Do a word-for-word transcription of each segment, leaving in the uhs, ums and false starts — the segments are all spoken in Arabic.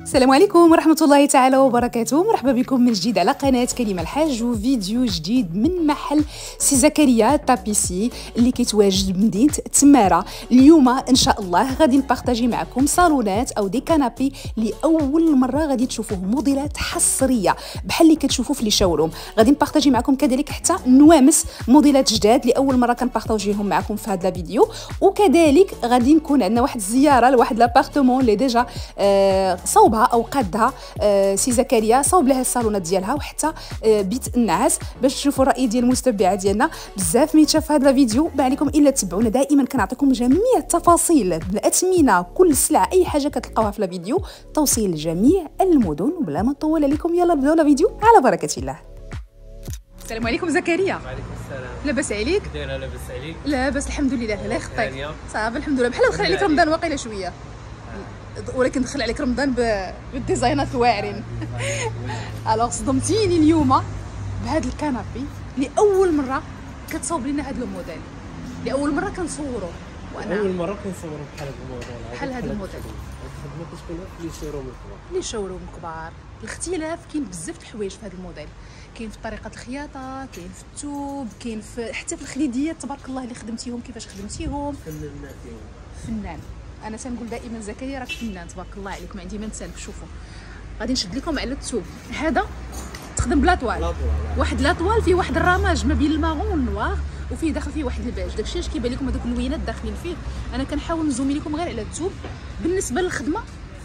السلام عليكم ورحمة الله تعالى وبركاته. مرحبا بكم من جديد على قناة كريمة الحاج وفيديو جديد من محل سي زكريا تابيسي اللي كيتواجد بمدينة تمارة. اليوم ان شاء الله غادي نبارطاجي معكم صالونات او دي كانابي لاول مرة غادي تشوفوه، موديلات حصرية بحال اللي كتشوفوا في لي شاوروم. غادي نبارطاجي معكم كذلك حتى نوامس موديلات جداد لاول مرة كنبارطاجيهم معكم في هذا الفيديو، وكذلك غادي نكون عندنا واحد الزيارة لواحد لابارتمون اللي ديجا آه صوبها او قادها آه سي زكريا، صوب لها الصالونات ديالها وحتى آه بيت النعاس باش تشوفوا الراي ديال المتبعات ديالنا. بزاف ميتشاف هذا الفيديو، ما عليكم الا تتبعونا. دائما كنعطيكم جميع التفاصيل، الاثمنه، كل سلعه، اي حاجه كتلقاوها في الفيديو، توصيل لجميع المدن. وبلا ما نطول عليكم يلا نبداو الفيديو على بركه الله. السلام عليكم زكريا. وعليكم السلام. لاباس عليك؟ دايره لاباس عليك؟ لاباس الحمد لله. الله يخطيك. صافي الحمد لله. بحال دخل عليك رمضان واقيلا شويه، ولكن دخل عليك رمضان بالديزاينات الواعرين. الوغ صدمتيني اليوم بهذا الكنابي لاول مره كتصاوب لنا هذا الموديل، لاول مره كنصوروه. وانا اول مره كنصوروا بحال هذا الموديل، بحال هذا الموديل. الخدمه كتكون في لي شوروم الكبار. لي شوروم كبار. الاختلاف كاين بزاف د الحوايج في هذا الموديل، كاين في طريقه الخياطه، كاين في الثوب، كاين في حتى في الخليديات تبارك الله اللي خدمتيهم كيفاش خدمتيهم. فنان فنان. انا تنقول دائما زكريا راك فنان تبارك الله عليك، ما عندي ما نسالك. شوفوا غادي نشد لكم على الثوب. هذا تخدم بلاطوال، واحد لاطوال فيه واحد الرماج ما بين المارون والنوار، وفيه داخل فيه واحد الباج. داكشي اش كيبان لكم هذوك اللوينات داخلين فيه. انا كنحاول نزومي لكم غير على الثوب. بالنسبه للخدمه،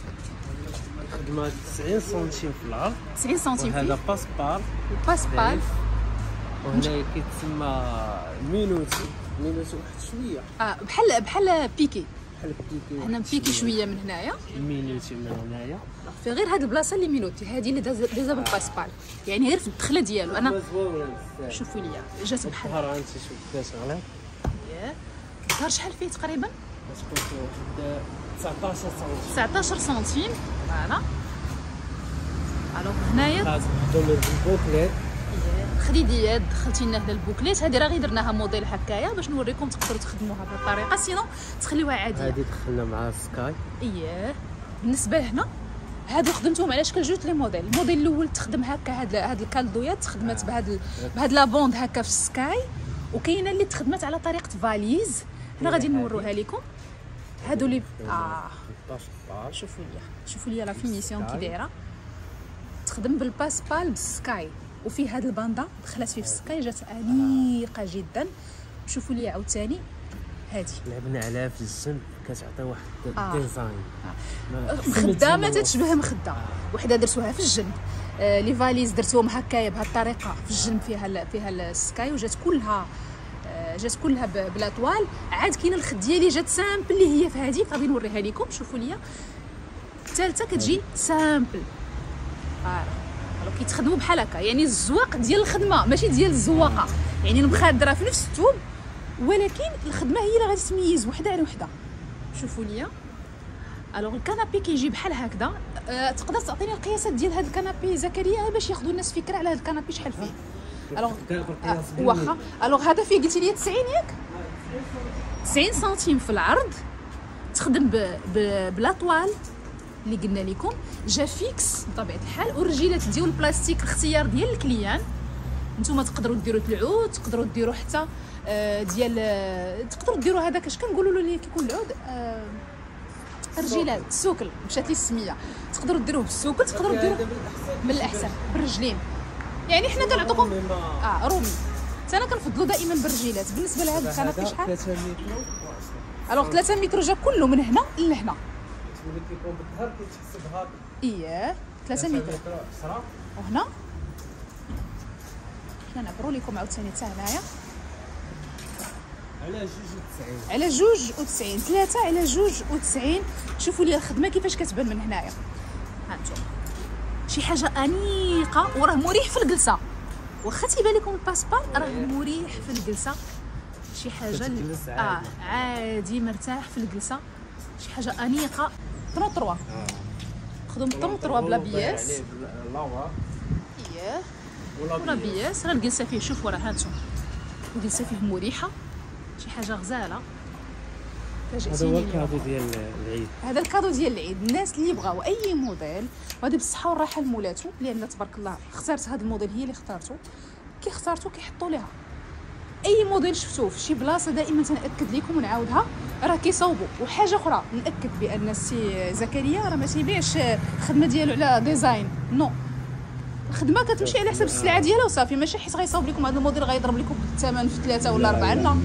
الخدمه تسعين سنتيم في العرض، تسعين سنتيم فيه. هذا باسبال باسبال، وهنا كيتسمى مينوتي. مينوتي واحد شويه اه بحال بحال بيكي، بحال بيكي. هنا مبيكي شويه من هنايا، مينوتي من هنايا. في غير هاد البلاصه اللي مينوتي، هذه اللي دازا بالباسبال، يعني غير في الدخله ديالو. انا شوفوا لي جات بحال الظهر انت شوف كاش غلط. ياه الظهر شحال فيه تقريبا؟ تكون واحد تسعطاش سنتيم. تسعطاش سنتيم. فوالا. الوغ هنايا هادو البوكليت خديديات دخلتي لنا هنا البوكليت. هذه راه غير درناها موديل هكايا باش نوريكم تقدروا تخدموها بهذه الطريقه، سينو تخليوها عاديه. هذه دخلنا مع سكاي. اييه. بالنسبه لهنا هادو خدمتهم على شكل جوج لي موديل. الموديل الاول تخدم هكا، هاد هاد الكالدويات تخدمت بهاد بهاد لا بوند هكا في السكاي، وكاينه اللي تخدمت على طريقه فاليز. هنا غادي نوروها لكم. هادو لي اه شوفوا لي شوفوا لي لا فينيسيون كي دايره. تخدم بالباسبال بالسكاي، وفي هاد الباندا دخلت فيه في السكاي، جات انيقه جدا. شوفوا لي عاوتاني هادي لعبنا عليها في الجنب، كتعطي واحد الديزاين. آه. مخده ما تتشبه مخده. وحده درتوها في الجنب. آه لي فاليز درتوهم هكايا بهذه الطريقه في الجنب، فيها فيها السكاي، وجات كلها آه جات كلها بلا طوال. عاد كاينه الخد ديالي جات سامبل اللي هي في هذه، غادي نوريها لكم. شوفوا لي الثالثه كتجي سامبل. اه الوغ كيتخدموا بحال هكا، يعني الزواق ديال الخدمه ماشي ديال الزواقه، يعني المخادره في نفس الثوب، ولكن الخدمه هي اللي غادي تميز وحده على وحده. شوفوا لي الوغ الكنابي كيجي بحال هكذا. أه تقدر تعطيني القياسات ديال هذا الكنابي زكريا باش ياخذوا الناس فكره على هذا الكنابي شحال فيه؟ الوغ أه واخا. الوغ هذا فيه قلتي لي تسعين ياك؟ تسعين سنتيم في العرض، تخدم بلا طوال اللي قلنا لكم، جا فيكس بطبيعه الحال، والرجيلات ديال البلاستيك الاختيار ديال الكليان. نتوما تقدروا ديروا العود، تقدروا ديروا حتى آه ديال آه تقدروا ديروا هذاك اش كنقولوا له اللي كيكون العود آه الرجيلات السوكل، مشات لي السميه. تقدروا ديروه بالسوكل، تقدروا ديروه من الاحسن بالرجلين. يعني حنا كنعطوكم اه رومي. انا كنفضلوا دائما بالرجيلات. بالنسبه لهذا الكنابي شحال؟ ثلاثة متر. الوغ ثلاثة متر جا كله من هنا لهنا. اللي كيكون بالظهر كيتحسب هذا. اييه ثلاثة متر. وهنا حنا نعبروا لكم عاوتاني حتى هنايا على جوج وتسعين. على جوج وتسعين. ثلاثة على جوج وتسعين. شوفوا لي الخدمه كيفاش كتبان من هنايا. ها انتم شي حاجه انيقه، وراه مريح في الجلسه. واخا تيبان لكم الباسبال راه مريح في الجلسه. شي حاجه اه عادي مرتاح في الجلسه. شي حاجه انيقه. ثلاثة ثلاثة خدم ثلاثة ثلاثة بلا بياس. اييه ولا بياس. راه الجلسه فيه شوفوا راه هانتوما الجلسه فيه مريحه، شي حاجه غزاله. فاجأتيني. هذا هو الكادو ديال العيد. هذا الكادو ديال العيد، الناس اللي بغاو اي موديل، وهذا بالصحه والراحه لمولاتو، لان تبارك الله اختارت هذا الموديل، هي اللي اختارته. كي اختارته كيحطوا ليها اي موديل شفتوه في شي بلاصه، دائما تنأكد لكم ونعاودها راه كيصاوبوا. وحاجه اخرى نأكد بان السي زكريا راه ما تيبيعش الخدمه ديالو على ديزاين، نو، الخدمه كتمشي على حسب السلعه ديالها وصافي، ماشي حيت غيصاوب لكم هذا الموديل غيضرب لكم الثمن في ثلاثه ولا اربعه، لا،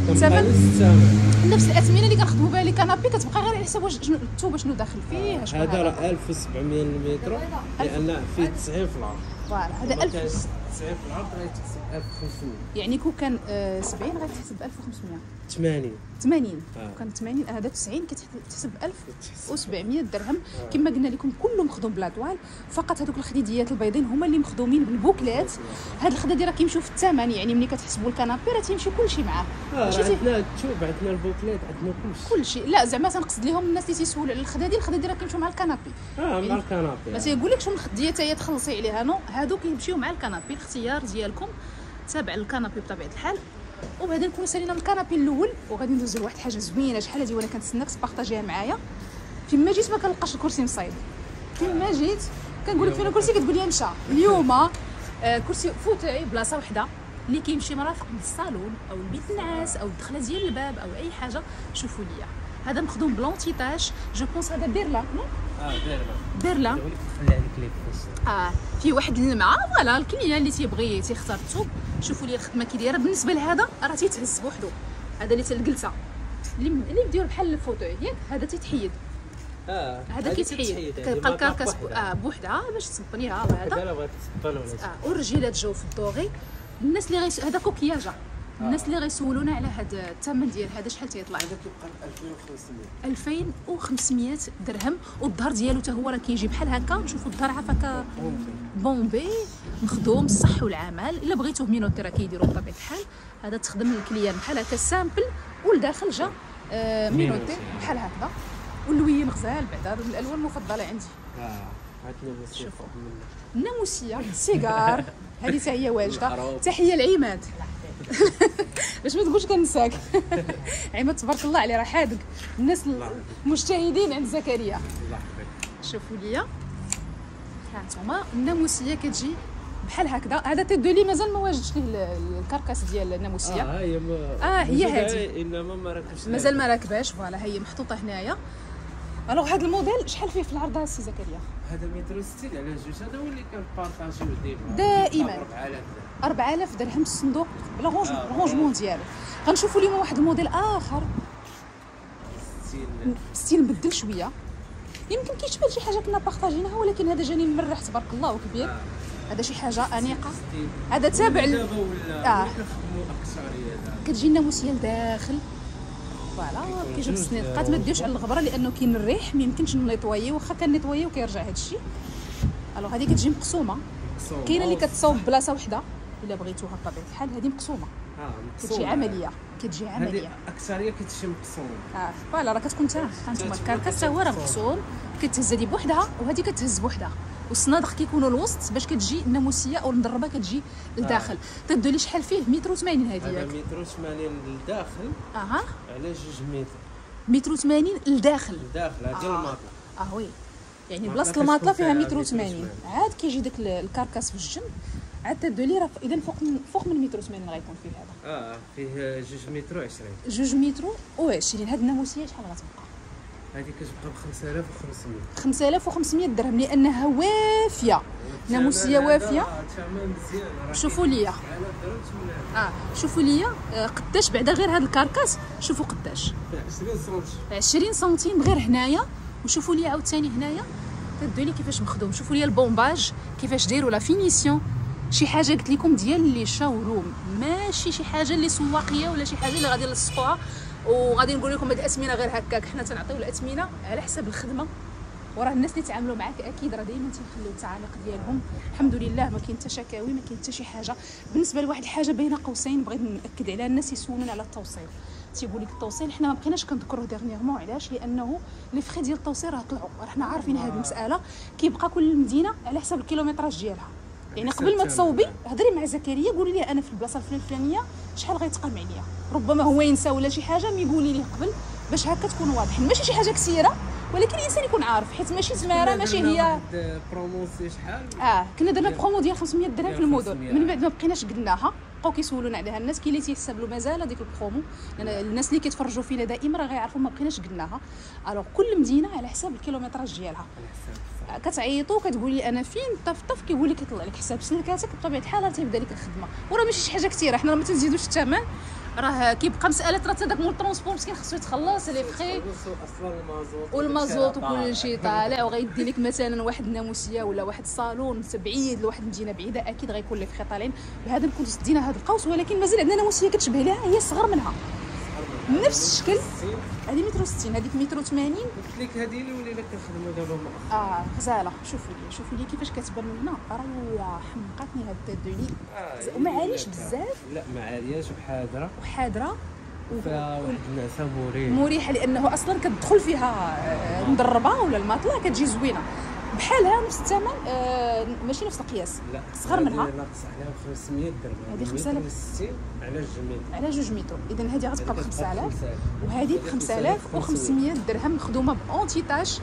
الثمن نفس الاثمنه اللي كنخدموا بها لي كنابي كتبقى غير على حساب واش الثوبه شنو داخل فيه. شكون هذا راه ألف وسبعمية المتر، لان فيه تسعين في العرض. فوالا هذا ألف تسعين في العرض غيتحسب ألف وخمسمية، يعني كون كان سبعين غيتحسب ألف وخمسمية، ثمانين ثمانين آه. كان ثمانين، هذا تسعين كتحسب ألف وسبعمية درهم. آه. كما قلنا لكم كله مخدوم بلا طوال، فقط هذوك الخديديات البيضين هما اللي مخدومين بالبوكلات. هاد الخدادي راه كيمشيو في الثمن، يعني ملي كتحسبوا الكنابي راه تيمشي كلشي معاه. اه عندنا الثوب، عندنا البوكلات، عندنا كلشي كلشي. لا زعما تنقصد لهم الناس اللي تيسولوا على الخدادي، الخدادي راه كيمشيو مع الكنابي. اه مع يعني الكنابي، ما تيقولكش من الخديه حتى هي تخلصي عليها، نو، هادو كيمشيو مع الكنابي. الاختيار ديالكم تابع الكنابي بطبيعه الحال. وبعدين نكونوا سالينا من الكنابي الاول، وغادي ندوزو لواحد حاجه زوينه شحال هادي وانا كنتسناك تبارطاجيها معايا. فيما جيت ما كنلقاش الكرسي مصايب، فيما جيت كنقول لك فين الكرسي كتقول لي مشى. اليوم آه كرسي فوتاي بلاصه وحده اللي كيمشي مرافق للصالون او البيت النعاس او الدخله ديال الباب او اي حاجه. شوفوا ليا هذا مخدوم بلونتيتاج، جو بونس هذا بيرلا، نو اه بيرلا بيرلا خلي عليك لي بوست. اه في واحد اللمعه. فوالا الكليان اللي تيبغي تيختار الثوب. شوفوا لي الخدمه كي دايره. بالنسبه لهذا راه تيتهز بوحدو، هذا اللي الجلسه اللي اللي مدير بحال الفوتوي ياك، هذا تيتحيد. اه هذا كيتحيد، كتبقى الكركاس اه بوحدها باش تصبنيها. وهذا لا بغات تصبن ولا اه والرجيلات جاو في الدوغي. الناس اللي غيس... هذا كوكياجا. الناس اللي غيسولونا على هذا الثمن ديال هذا شحال تيطلع؟ هذا كيبقى ألفين وخمسمية ألفين وخمسمية درهم. والظهر ديالو حتى هو راه كيجي بحال هكا. نشوفوا الظهر عافاك بومبي مخدوم الصح والعمل. الا بغيتوه مينوتي راه كيديروا بطبيعه الحال. هذا تخدم الكليان بحال هكا سامبل، والداخل جا آه مينوتي بحال هكذا. واللوين غزال بعدا، هذو من الالوان المفضله عندي. اه عندنا الناموسيه. الناموسيه سيجار هذه حتى هي واجده. تحيه لعماد باش ما تقولش كنساك. عماد تبارك الله عليه راه حاذق. الناس المجتهدين عند زكريا. شوفوا ليا ها انتما الناموسيه كتجي بحال هكذا. هذا تيدولي مازال ما واجدش ليه الكركاس ديال الناموسيه. اه هي ما اه هي هذه انما ما راكبش، مازال ما راكباش. فوالا هي محطوطه هنايا. الوغ هذا الموديل شحال فيه في العرض السي زكريا؟ هذا متر وستين على جوج. هذا هو اللي كنبارطاجيو ديما دائما أربعة آلاف أربعة آلاف درهم الصندوق بلا رونج رونجمون ديالو. غنشوفوا اليوم واحد الموديل اخر ستيل مبدل شويه، يمكن كيشبه شي حاجه كنا بارطاجيناها، ولكن هذا جاني مرح تبارك الله وكبير. آه. هذا شي حاجه انيقه. هذا تابع ل... اه كتجي الناموسيه لداخل. فوالا كيجيو في السنين. بقات ما ديوش على الغبره لانه كاين الريح، ما يمكنش نيطويي، واخا كنيطويي وكيرجع هذا الشيء. الوغ هذه كتجي مقسومه. كاينه اللي كتصاوب بلاصه وحده الا بغيتوها بطبيعه الحال. هذه مقسومه. اه مقسومه كتجي عمليه، كتجي عمليه. هذه اكثريه كتجي مقسومه. اه فوالا راه كتكون تا هانتوما الكركاس تا هو راه مقسوم. كتهز هذه بوحدها وهذه كتهز بوحدها، والصنادق كيكونوا الوسط باش كتجي الناموسيه او المدربه كتجي لداخل. آه. تدولي شحال فيه؟ متر وثمانين هذه ياك؟ هذا متر وثمانين للداخل. اها على جوج متر. متر وثمانين لداخل. لداخل هذه آه. الماطله. اه وي يعني بلاصه الماطله فيها متر وثمانين. عاد كيجي داك الكركاس في الجنب. عاد تدولي راه اذا فوق من فوق من متر وثمانين غيكون فيه هذا. اه فيه جوج متر وعشرين. جوج متر وعشرين. هاد الناموسيه شحال غتبقى؟ هذه كتبقى ب خمسة آلاف وخمسمية. خمسة آلاف وخمسمية درهم لانها وافيه. ناموسيه وافيه. شوفوا ليا اه شوفوا ليا آه قداش بعدا غير هذا الكركاس. شوفوا قداش عشرين سنتيم. عشرين سنتيم غير هنايا. وشوفوا ليا عاوتاني هنايا تدولي كيفاش مخدوم. شوفوا ليا البومباج كيفاش دايروا لا فينيسيون. شي حاجه قلت لكم ديال لي شاوروم، ماشي شي حاجه اللي سواقيه ولا شي حاجه اللي غادي نلصقوها وغادي نقول لكم هاد الاثمنه غير هكاك. حنا تنعطيو الاثمنه على حسب الخدمه، وراه الناس اللي تعاملوا معاك اكيد راه دائما تيخليو التعاليق ديالهم. الحمد لله ما كاين حتى شكاوي، ما كاين حتى شي حاجه. بالنسبه لواحد الحاجه بين قوسين بغيت ناكد عليها، الناس يسولونا على التوصيل. تيقول لك التوصيل حنا ما بقيناش كنذكروه ديرنييرمون. علاش؟ لانه لي فخي ديال التوصيل راه طلعوا، راه حنا عارفين هذه المساله. كيبقى كل مدينه على حسب الكيلومتراج ديالها. يعني قبل ما تصوبي هضري مع زكريا قولي لي انا في البلاصه الفلانيه شحال غيتقام عليا. ربما هو ينسى ولا شي حاجه، مي قولي لي قبل باش هكا تكون واضحين، ماشي شي حاجه كثيره ولكن الانسان يكون عارف، حيت ماشي زماره ماشي هي بروموسي شحال. اه كنا درنا برومو ديال خمسمية درهم في المدن، من بعد ما بقيناش قلناها بقاو كيسولونا عليها الناس، كاين اللي تيحسب له مازال هذيك البرومو، لان الناس اللي كيتفرجوا فينا دائما راه غيعرفوا ما بقيناش قلناها. الوغ كل مدينه على حساب الكيلومتراج ديالها، كتعيطوا كتقولي انا فين طف طف كيقول لك يطلع لك حساب سلكاتك، بطبيعه الحال راه تيبدا لك الخدمه، وراه ماشي شي حاجه كثيره، حنا ما تنزيدوش الثمن، راه كيبقى مساله راه داك مول الترونسبور مسكين خصو يتخلص لي فخي اصلا المازوت والمازوت وكل شيء طالع، وغيدي لك مثلا واحد الناموسيه ولا واحد الصالون بعيد لواحد المدينه بعيده اكيد غيكون لك فخي طالعين. بهذا نكون سدينا هذا القوس، ولكن مازال عندنا ناموسيه كتشبه لها هي صغر منها نفس الشكل، هذه متر وستين هذيك متر وثمانين. قلت لك هذه اللي ولينا كنخدموا دابا مؤخرا. اه غزاله، شوفوا لي شوفوا لي كيفاش كتبان من هنا، راه حمقاتني هاد التدوني آه وما عاليش بزاف، لا ما عالياش وحاضره وحاضره وفيها واحد النعسه مريحه مريحه، لانه اصلا كتدخل فيها مدربه ولا الماطله كتجي زوينه بحالها نفس الثمن. آه ماشي نفس القياس، لا صغر منها، ناقص عليها خمسمية درهم، هذه خمسة آلاف وستين على جوج متر على جوج متر، اذا هذه غتبقى ب خمسة آلاف وهذه ب خمسة آلاف وخمسمية درهم، مخدومه بأونتي تاش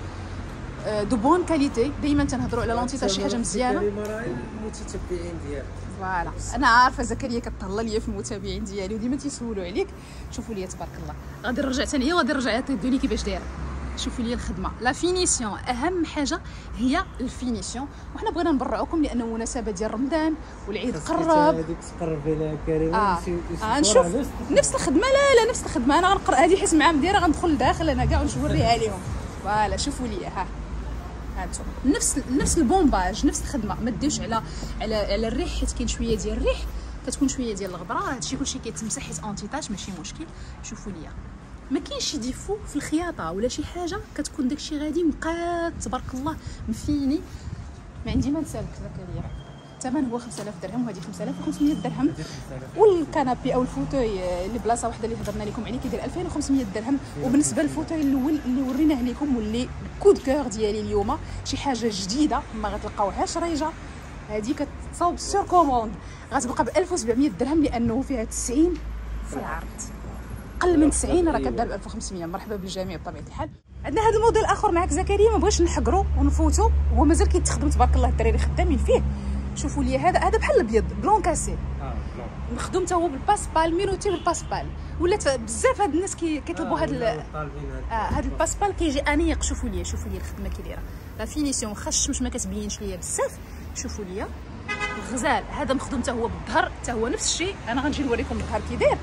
دو بون كاليتي. دائما تنهضروا على لونتي تاش شي حاجه مزيانه. المتتبعين ديالك فوالا انا عارفه زكريا كتهلا ليا في المتابعين ديالي وديما تيسولوا عليك. شوفوا لي تبارك الله، غادي نرجع ثاني هي وغادي نرجع تدوني كيفاش دايره. شوفوا لي الخدمه، لا فينيسيون اهم حاجه هي الفينيسيون، وحنا بغينا نبرعوكم لانه مناسبه ديال رمضان والعيد قرب. هذيك تقربي لها كريمه. آه. آه نشوف نفس الخدمه، لا لا نفس الخدمه، انا غنقرا هذه حيت مع مديره غندخل لداخل انا كاع ونوريها لهم. فوالا شوفوا لي ها هانتو نفس نفس البومباج نفس الخدمه، ما ديوش على على على الريح حيت كاين شويه ديال الريح، كتكون شويه ديال الغبره، هادشي كلشي كيتمسح حيت اونتي تاش ماشي مشكل. شوفوا لي ما كاينش شي ديفو في الخياطه ولا شي حاجه، كتكون داكشي غادي مقاد تبارك الله مفيني. ما عندي ما نسالك زكريا، الثمن هو خمسة آلاف درهم وهذه خمسة آلاف وخمسمية درهم، والكنابي او الفوتوي اللي بلاصه وحده اللي هضرنا لكم عليه كيدير ألفين وخمسمية درهم. وبالنسبه للفوتوي الاول اللي وريناه لكم واللي كود كور ديالي اليوم شي حاجه جديده ما غتلقاوهاش ريجه، هذه كتصاوب سور كوموند غتبقى ب ألف وسبعمية درهم لانه فيها تسعين في العرض، قل من تسعين راه كدار ب ألف وخمسمية. مرحبا بالجميع بطبيعه الحال. عندنا هذا الموديل اخر معك زكريا، ما بغيتش نحقروا ونفوتوا، هو مازال كيتخدم تبارك الله، الدراري خدامين فيه. شوفوا لي هذا هذا بحال الابيض بلون كاسي، اه مخدوم حتى هو بالباسبال، مينوتي بالباسبال، ولات بزاف هاد الناس كي كيطلبوا هاد اه هاد الباسبال كيجي انيق. شوفوا لي شوفوا لي الخدمه كي دايره، لا فينيسيون واخا الشمس ما كتبينش ليا بزاف. شوفوا لي الغزال هذا مخدوم حتى هو بالظهر، حتى هو نفس الشيء، انا غنجي نوريكم الظهر كي داير.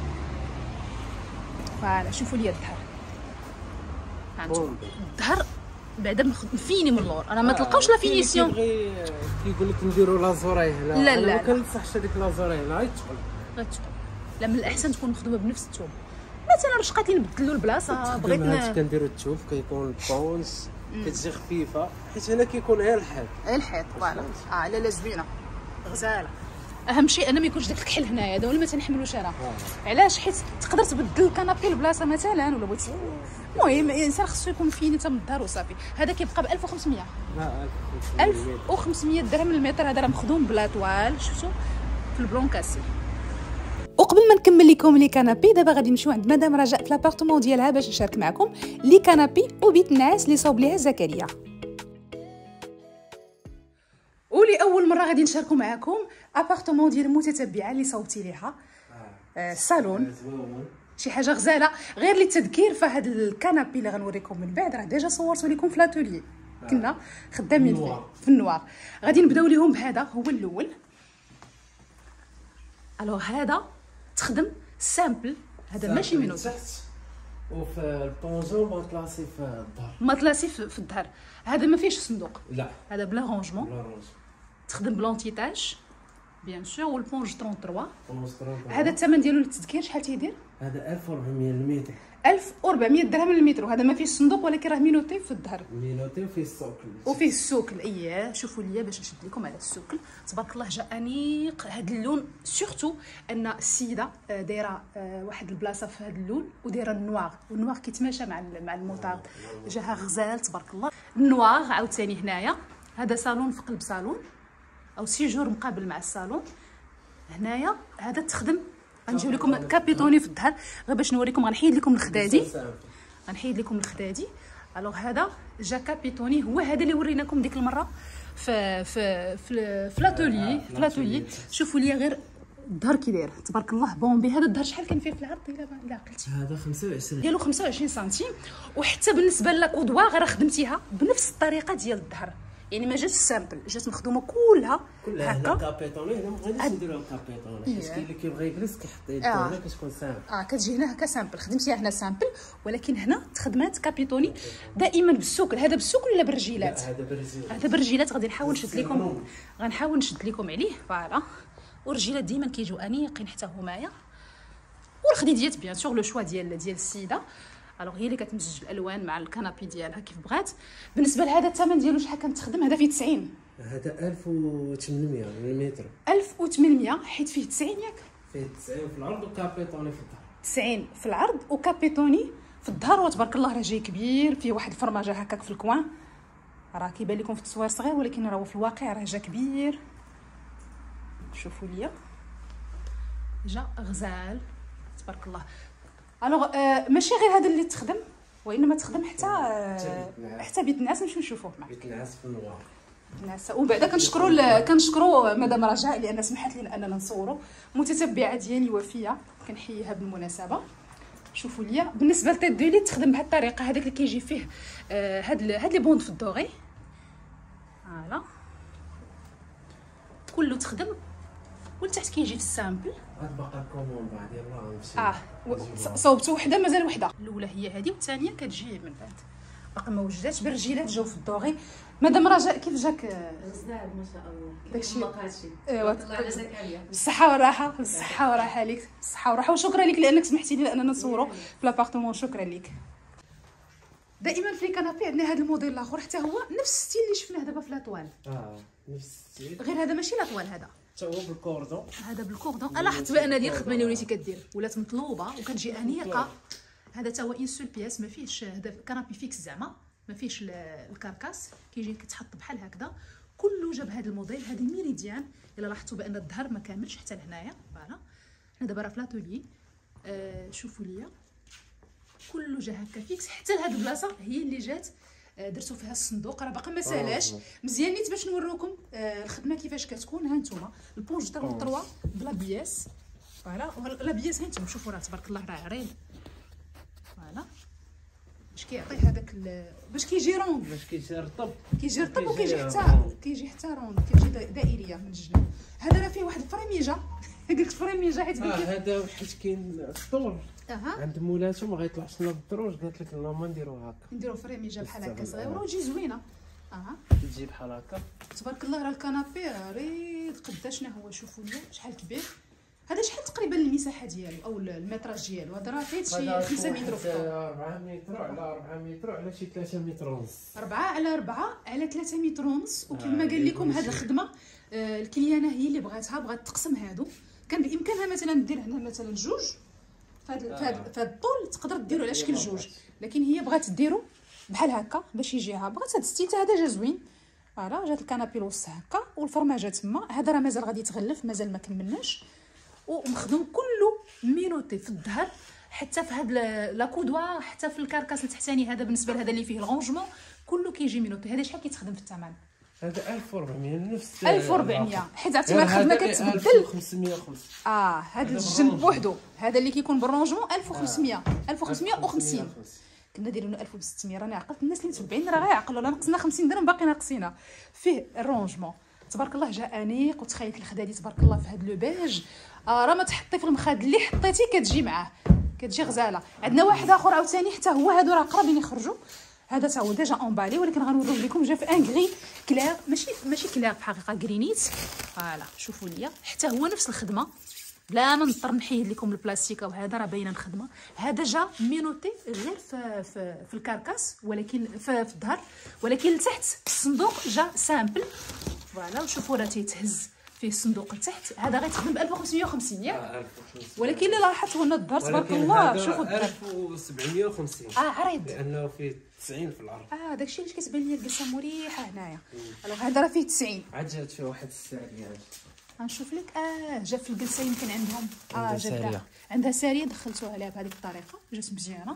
فوالا شوفوا لي الظهر، هانتوما الظهر بعدا مفيني من اللور، انا ما تلقاوش لا فينيسيون. كيقول لك نديروا لازوري هنا، لا لا ما كنصحش هذيك لازوري هنا غيتشغل غتشغل، لا من الاحسن تكون مخدومه بنفس الثوب. مثلا رشقات اللي نبدلوا البلاصه بغيت ن... كنديروا الثوب كيكون البونس كتجي خفيفه، حيت هنا كيكون غير الحيط غير الحيط. فوالا اه لا لا زوينه غزاله. اهم شيء انا ما يكونش داك الكحل هنايا، هذا ولا ما تنحملوش انا. آه. علاش؟ حيت تقدر تبدل الكنابي البلاصه مثلا ولا بغيتي، المهم الانسان خصو يكون فيني حتى من الدار وصافي. هذا كيبقى ب ألف وخمسمية. اه ألف وخمسمية درهم المتر، هذا راه مخدوم بلا طوال، شفتوا في البلون كاسي. وقبل ما نكمل لكم لي كانابي، دابا غادي نمشيو عند مدام رجاء في لابارتمون ديالها باش نشارك معكم لي كانابي وبيت النعاس اللي صوب ليها زكريا. ولي اول مره غادي نشاركوا معكم ابارتمون ديال المتتبعه اللي صوبتي ليها آه صالون، شي حاجه غزاله. غير للتذكير فهاد الكنابي اللي غنوريكم من بعد راه ديجا صورته لكم في لاتولي، كنا خدامين فيه في النوار. غادي نبداو ليهم بهذا، هو الاول. الوغ هذا تخدم سامبل، هذا ماشي منو وفي البونجون ماتلاسي في الظهر، ماتلاسي في الظهر. هذا ما فيهش صندوق، لا هذا بلا رونجمون، تخدم بلونتيتاج بيان سور، والبونج ثلاثة وثلاثين. هذا الثمن ديالو للتذكير شحال تيدير؟ هذا ألف وأربعمية للمتر، ألف وأربعمية درهم للمتر، وهذا ما فيهش صندوق ولكن راه مينوتي في الظهر، مينوتي وفيه السوكل وفيه السوكل. اييه شوفوا ليا باش نشد لكم على السوكل، تبارك الله جا انيق هذا اللون. سورتو ان السيده دايره واحد البلاصه في هذا اللون ودايره النوار، والنوار كيتماشى مع مع الموطارد، جاها غزال تبارك الله. النوار عاوتاني هنايا، هذا صالون في قلب صالون او سيجور مقابل مع الصالون. هنايا هذا تخدم، غنجيب لكم كابيتوني في الظهر غير باش نوريكم، غنحيد لكم الخدادي غنحيد لكم الخدادي. الوغ هذا جا كابيتوني، هو هذا اللي وريناكم ديك المره في في في في لاتولي في لاتولي. شوفوا لي غير الظهر كي داير تبارك الله بومبي. هذا الظهر شحال كان فيه في العرض الا الا عقلتي؟ هذا خمسة وعشرين ديالو خمسة وعشرين سنتيم. وحتى بالنسبه لاكودوا غير خدمتيها بنفس الطريقه ديال الظهر، يعني ما جاتش سامبل، جات مخدومه كلها كلها هنا كابيتوني. هنا ما غاديش نديروها كابيتوني حيت كاين اللي كيبغي يجلس كيحط يده هنا كتكون سامبل. اه كتجي هنا هكا سامبل، خدمتيها هنا سامبل، ولكن هنا تخدمات كابيتوني دائما بالسكر. هذا بالسكر ولا بالرجيلات؟ هذا بالرجيلات. هذا بالرجيلات. غادي نحاول نشد لكم، غنحاول نشد لكم عليه. فوالا والرجيلات ديما كيجيو انيقين حتى همايا. والخديديات بيان سور لو شوا ديال ديال السيده. الوغ هي اللي كتمزج الالوان مع الكنابي ديالها كيف بغات. بالنسبه لهذا الثمن ديالو شحال كنتخدم؟ هذا فيه تسعين. هذا ألف وثمانمية مليمتر. ألف وثمانمية حيت فيه تسعين ياك؟ فيه تسعين في العرض وكابيتوني في الظهر. تسعين في العرض وكابيتوني في الظهر. وتبارك الله راه جاي كبير، فيه واحد الفرماجه هكاك في الكوان. راه كيبان لكم في التصوير صغير ولكن راه في الواقع راه جا كبير. شوفوا ليا جا غزال تبارك الله. الوغ آه ماشي غير هذا اللي تخدم، وانما تخدم حتى آه حتى بيت الناس. نمشيو نشوفوه معك. بيت الناس في النوار. الناس. وبعدا كنشكروا كنشكروا مدام رجاء لان سمحت لنا اننا نصوروا. متتبعه ديالي وفيه كنحييها بالمناسبه. شوفوا ليا بالنسبه للتيت دولي تخدم بهذه الطريقه. هذاك اللي كيجي فيه آه هاد هاد لي بوند في الدوغي. فوالا كله تخدم. ولتحت كيجي في السامبل. غتبقى الكوموند بعد يلاه نمشي. اه صوبتو وحده مازال وحده. الاولى هي هذه والثانيه كتجي من بعد. باقي ما وجداتش بالرجيلات جاو في الدوغي. مدام رجاء كيف جاك؟ غزال ما شاء الله. داكشي هادشي. ايوا الله على زكريا. بالصحه والراحه. بالصحه والراحه ليك. بالصحه والراحه. وشكرا لك لانك سمحتي لي اننا نصوروا في لابارتمون. شكرا لك. دائما في الكنابي عندنا هذا الموديل الاخر حتى هو نفس الستيل اللي شفناه دابا في لاطوال. اه نفس الستيل، غير هذا ماشي لاطوال. هذا حتى هو بالكوردون. هذا بالكوردون. لاحظت بان هذه الخدمه اللي وليتي كدير ولات مطلوبه وكتجي انيقه. هذا تا هو ان سول بياس، ما فيهش هذا كنابي فيكس زعما، ما فيهش الكركاس، كيجي كتحط بحال هكذا. كله جاب هذا الموديل. هذه ميريديان. الا لاحظتوا بان الظهر ما كاملش حتى لهنايا. فوالا حنا دابا راه في لاتولي. آه شوفوا ليا كله جا هكا فيكس. حتى لهاد البلاصه هي اللي جات درتو فيها الصندوق. راه باقي ما سالاش مزيان نيت باش نوروكم آه الخدمه كيفاش كتكون. ها نتوما البونج تاع الطروا بلا بياس. فوالا لا بياس. ها نتوما شوفوا راه تبارك الله راه عريض. فوالا باش كيعطي هذاك باش كيجي روند، باش كيجي رطب. كيجي رطب وكيجي حتى كيجي حتى روند، كيجي دائريه من الجنب. هذا راه فيه واحد الفريميجه. قلت فريميجه حيت اه هذا حيت كاين السطور اها عند مولاتو ما غيطلعش لنا بالدروج. قالت لك لا ما نديروها هكا، نديرو فريميجه بحال هكا صغيره وتجي زوينه. اها تجي بحال هكا تبارك الله. راه الكنابي راه ريد قداشنا هو. شوفوا ليا شحال كبير. هذا شحال تقريبا المساحه ديالو او المتراج ديالو؟ هذا راه فايت شي خمسة متر في الطول. أربعة متر على أربعة متر على شي ثلاثة متر ونص. أربعة على أربعة على ثلاثة متر ونص. وكما قال لكم هذه الخدمه آه الكليانه هي اللي بغاتها، بغات تقسم هادو. كان بامكانها مثلا دير هنا مثلا جوج فهاد فهاد فهاد الطول، تقدر ديرو على شكل جوج، لكن هي بغات ديرو بحال هكا باش يجيها. بغات هاد الستيل هذا جا زوين. فوالا جات الكنابي الوسط هكا والفرماجه تما. هذا راه مازال غادي يتغلف، مازال ما كملناش. ومخدوم كله مينوتي في الظهر حتى في هاد لا كودوا، حتى في الكركاس التحتاني. هذا بالنسبه لهذا اللي فيه الغونجمون كله كيجي مينوتي. هذا شحال كيتخدم في الثمن؟ هذا ألف وأربعمية نفس ألف وأربعمية حيت عرفتي ما الخدمه كتبدل. ألف وخمسمية وخمسين. اه هذا الجنب بوحدو، هذا اللي كيكون بالرونجمون ألف وخمسمية ألف وخمسمية وخمسين. كنا دايرين ألف وستمية. راني عقلت الناس اللي متبعين راه غيعقلوا. لا نقصنا خمسين درهم باقي ناقصينا. فيه الرونجمون تبارك الله جا انيق. وتخيلت الخدادي تبارك الله في هذا لو بيج. آه راه ما تحطي في المخاد اللي حطيتي كتجي معاه، كتجي غزاله. عندنا واحد اخر عاوتاني حتى هو، هادو راه قرابين يخرجوا. هذا تا هو ديجا اونبالي ولكن غنوريه لكم. جا في ان غري كلير، ماشي ماشي كلير في الحقيقه غرينيت. فوالا شوفوا ليا حتى هو نفس الخدمه بلا ما نضطر نحيد لكم البلاستيكه. وهذا راه باينه الخدمه. هذا جا مينوتي غير في في, في الكركاس ولكن في, في الظهر، ولكن لتحت الصندوق جا سامبل. فوالا وشوفوا راه تيتهز فيه الصندوق لتحت. هذا غيتخدم ب ألف وخمسمية وخمسين ياك؟ ولكن اللي لاحظت هو ان الظهر تبارك الله شوفوا الظهر ألف وسبعمية وخمسين. اه عريض لانه فيه تسعين في العرض. اه داكشي علاش كتبان لي الجلسه مريحه هنايا. الوغ هذا راه فيه تسعين. عاد جات فيه واحد الساعه ديال غنشوف لك. اه جا في الجلسه يمكن عندهم اه جا عندها ساريه دخلتوها عليها بهذيك الطريقه، جات مزيانه.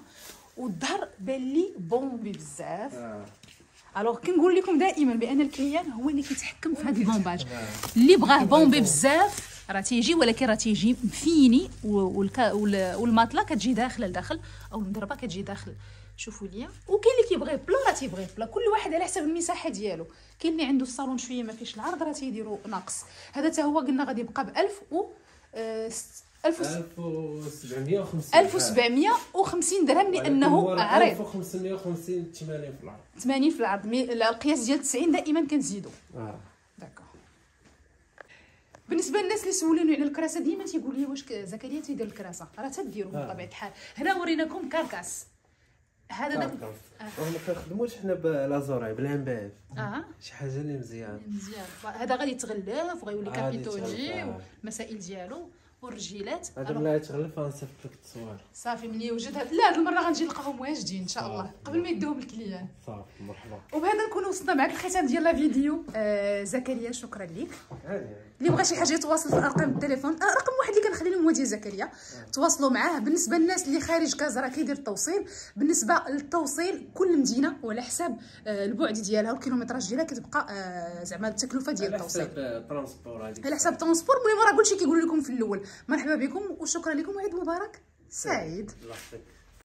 والظهر بان لي بومبي بزاف. اه الوغ كنقول لكم دائما بان الكليان هو اللي كيتحكم في هذا البومباج. اللي بغاه بومبي بزاف راه تيجي، ولكن راه تيجي مفيني والماطله كتجي داخله لداخل او المضربه كتجي داخل. شوفوا ليا. وكاين اللي كيبغي بلا راه تيبغي بلا، كل واحد على حسب المساحه ديالو. كاين اللي عنده الصالون شويه ما فيش العرض راه تيديروا ناقص. هذا حتى هو قلنا غادي يبقى ب ألف و ألف وسبعمية وخمسين ألف وسبعمية وخمسين درهم لانه عريض. ألف وخمسمية وخمسين ثمانين في العرض. ثمانين في العرض. القياس ديال تسعين دائما كنزيدوا. اه داكوغ. بالنسبه للناس اللي سولوني على الكراسه ديما تيقول لي واش زكريا تيدير الكراسه، راه تديروا بطبيعه الحال. هنا وريناكم كركاس. هذا داك ما كنخدموش حنا بلازوراي بالامباف. اه شي حاجه اللي مزيان مزيان. هذا غادي يتغلف وغيولي كابيتوني والمسائل ديالو والرجيلات. هذا ملي يتغلف غنصيفط لك التصوير صافي ملي يوجد. لا هاد المره غنجي نلقاهم واجدين ان شاء الله قبل ما يدوهم الكليان. صافي مرحبا. وبهذا نكونوا وصلنا معك الختام ديال لا فيديو. آه زكريا شكرا ليك. اللي بغى شي حاجه يتواصل في ارقام التليفون. آه رقم واحد اللي كنخلي لهم هو ديال زكريا. آه. تواصلوا معاه. بالنسبه للناس اللي خارج كازا راه كيدير التوصيل. بالنسبه للتوصيل كل مدينه وعلى حساب آه البعد ديالها والكيلومتراج ديالها كتبقى آه زعما التكلفه ديال التوصيل على حساب الترونسبور. هذيك على حساب الترونسبور. المهم راه كلشي كيقولوا لكم في الاول. مرحبا بكم وشكرا لكم وعيد مبارك سعيد. الله يحفظك.